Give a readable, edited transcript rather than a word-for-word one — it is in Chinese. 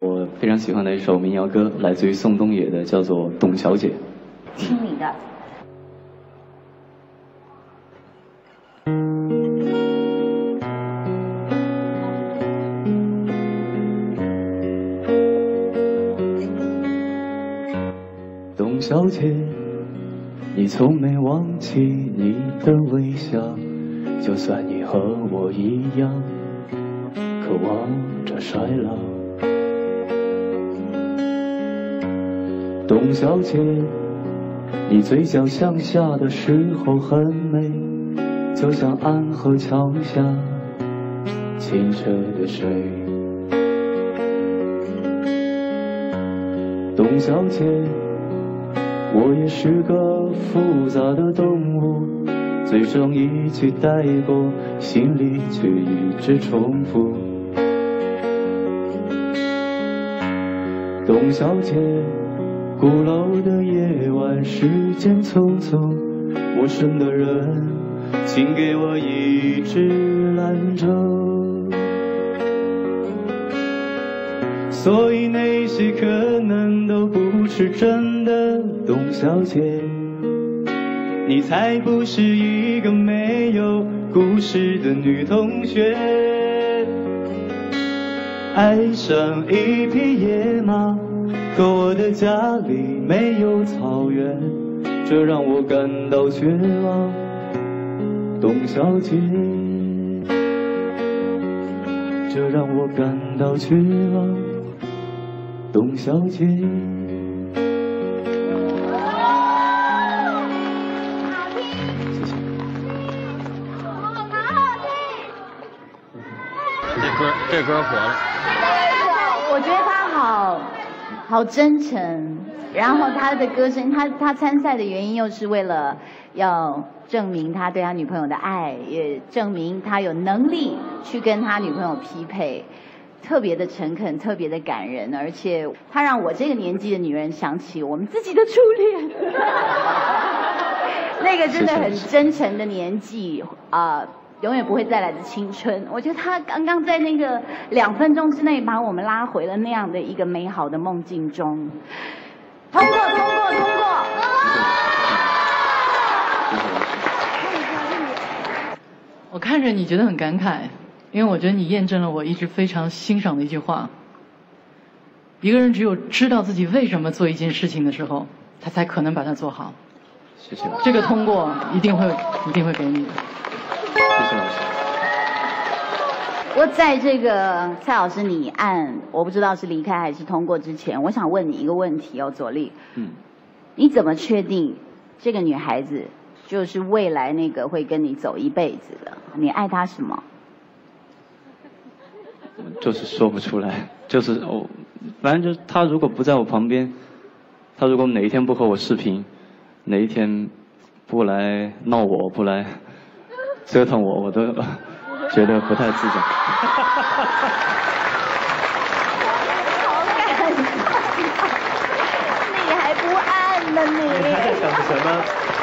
我非常喜欢的一首民谣歌，来自于宋冬野的，叫做《董小姐》。 听你的。 董小姐，你从没忘记你的微笑，就算你和我一样，渴望着衰老。董小姐，你嘴角向下的时候很美，就像安河桥下清澈的水。董小姐，我也是个复杂的动物，嘴上一句带过，心里却一直重复。董小姐，鼓楼的夜晚，时间匆匆，陌生的人，请给我一支兰州。所以那些可能都不是真的，董小姐，你才不是一个没有故事的女同学。爱上一匹野马，可我的家里没有草原，这让我感到绝望。董小姐，这让我感到绝望。董小姐，谢谢。 这歌火了。 我觉得他好真诚，然后他的歌声，他参赛的原因又是为了要证明他对他女朋友的爱，也证明他有能力去跟他女朋友匹配。特别的诚恳，特别的感人，而且他让我这个年纪的女人想起我们自己的初恋，那个真的很真诚的年纪永远不会再来的青春。我觉得他刚刚在那个2分钟之内把我们拉回了那样的一个美好的梦境中。通过。 我看着你觉得很感慨。因为我觉得你验证了我一直非常欣赏的一句话：一个人只有知道自己为什么做一件事情的时候，他才可能把它做好。 谢谢。 这个通过一定会给你的。 谢谢老师。 我在这个蔡老师你按我不知道是离开还是通过之前，我想问你一个问题哦，左立。你怎么确定这个女孩子就是未来那个会跟你走一辈子的？你爱她什么？ 就是说不出来，就是反正就是他如果不在我旁边，他如果哪一天不和我视频，哪一天不来闹我，不来折腾我，我都觉得不太自在。 好感动，你还不按呢你？ 你还在想着什么？